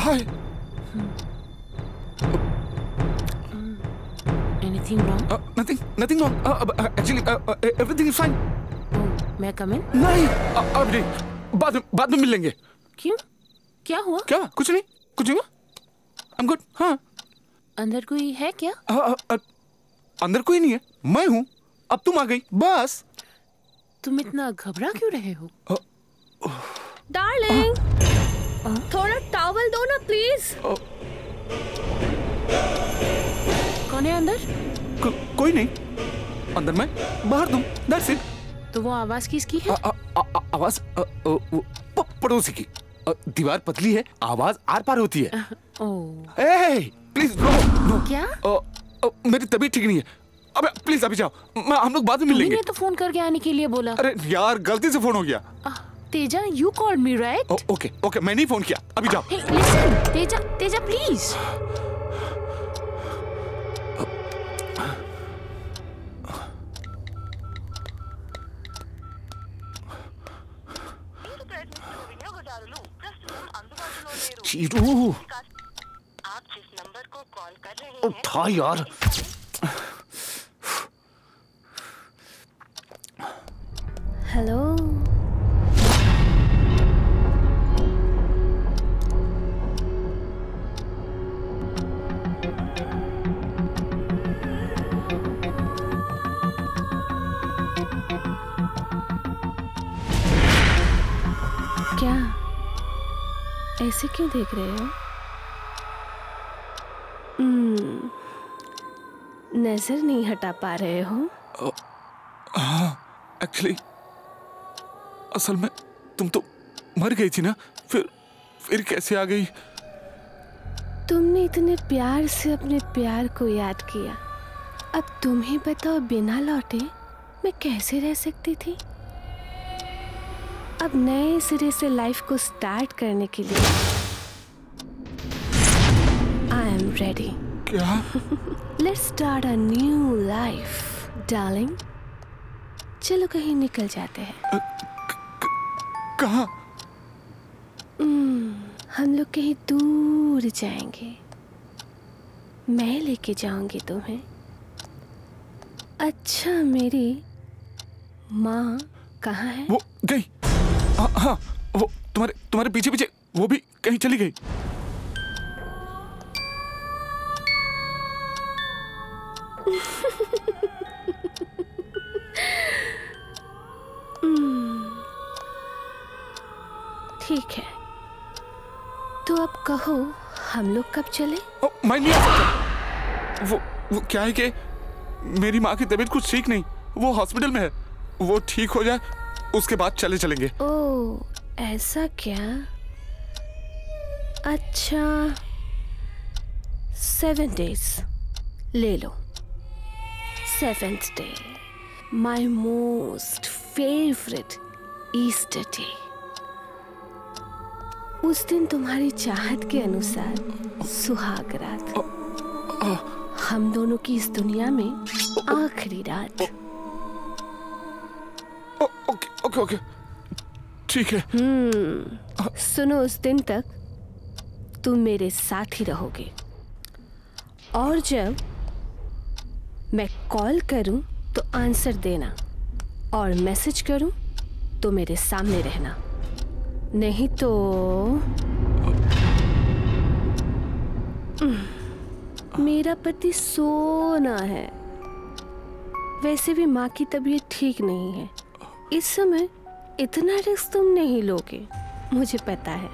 Hi. Anything wrong? Nothing wrong. Actually, everything is fine. मैं come in? नहीं, अब नहीं. बाद में मिल लेंगे. क्यों? क्या हुआ? क्या? कुछ नहीं हुआ. I'm good. हाँ. अंदर कोई है क्या? अंदर कोई नहीं है. मैं हूँ. अब तुम आ गई. बस. तुम इतना घबरा क्यों रहे हो? डार्लिंग, थोड़ा टॉवल दो ना प्लीज. कौन है अंदर? कोई नहीं. अंदर मैं, बाहर तुम. That's it. तो वो आवाज किसकी है? आवाज पड़ोसी की. दीवार पतली है, आवाज आर पार होती है. Please no. क्या? मेरी तबीयत ठीक नहीं है. अबे प्लीज अभी जाओ. हम लोग बाद में मिल लेंगे. तो फोन करके आने के लिए बोला. अरे यार गलती से फोन हो गया. Teja, you called me, right? Okay मैंने ही फोन किया. अभी जाओ. Hey, listen, Teja please. Chiru, आप जिस नंबर को कॉल कर रहे हैं उठा यार. हेलो. क्या ऐसे क्यों देख रहे हो? नजर नहीं हटा पा रहे हो? हाँ, एक्चुअली असल में तुम तो मर गई थी ना. फिर कैसे आ गई? तुमने इतने प्यार से अपने प्यार को याद किया. अब तुम ही बताओ, बिना लौटे मैं कैसे रह सकती थी? अब नए सिरे से लाइफ को स्टार्ट करने के लिए आई एम रेडी. क्या? Let's start a new life darling. चलो कहीं निकल जाते हैं. कहाँ? हम लोग कहीं दूर जाएंगे. मैं लेके जाऊंगी तुम्हें. अच्छा, मेरी माँ कहाँ है? वो गई. हाँ, वो तुम्हारे पीछे वो भी कहीं चली गई. ठीक है, तो अब कहो हम लोग कब चले? मैं नहीं आ सकता. वो क्या है कि मेरी माँ की तबीयत कुछ ठीक नहीं. वो हॉस्पिटल में है. वो ठीक हो जाए उसके बाद चलेंगे. ओह, ऐसा क्या? अच्छा, 7 days ले लो. 7th day, my most favorite Easter day. उस दिन तुम्हारी चाहत के अनुसार सुहाग रात. हम दोनों की इस दुनिया में आखिरी रात. ओके ठीक है. सुनो, उस दिन तक तुम मेरे साथ ही रहोगे. और जब मैं कॉल करूं तो आंसर देना, और मैसेज करूं तो मेरे सामने रहना. नहीं तो मेरा पति सोना है. वैसे भी माँ की तबीयत ठीक नहीं है. इस समय इतना रिस्क तुम नहीं लोगे, मुझे पता है.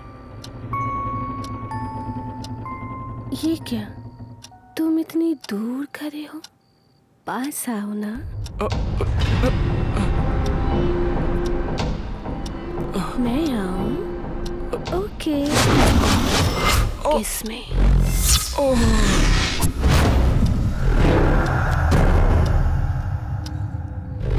ये क्या, तुम इतनी दूर खड़े हो? पास आओ ना. मैं आऊं? ओके. किस में?